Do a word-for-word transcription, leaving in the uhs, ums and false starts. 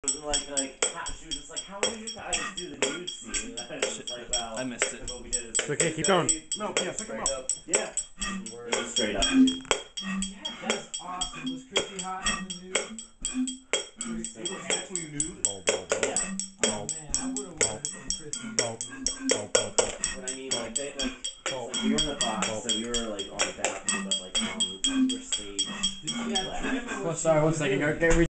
Like, like, how, she was just like, how did you guys do the nude scene? And I was just like, well, I missed it. what we did is okay, keep going. No, yeah, pick him up. Yeah. It was straight up. Yeah, that's awesome. Was Chrissy hot in the nude? It was actually nude. Ball, ball, ball. Yeah. Oh man, I would have wanted some Chrissy. Ball, ball, ball, ball. But I mean, like, they, like, so we were in the box, so we were, like, on the bathroom, but, like, um, we were staged. Did she have trim or Well, was sorry, she one second. nude? Okay,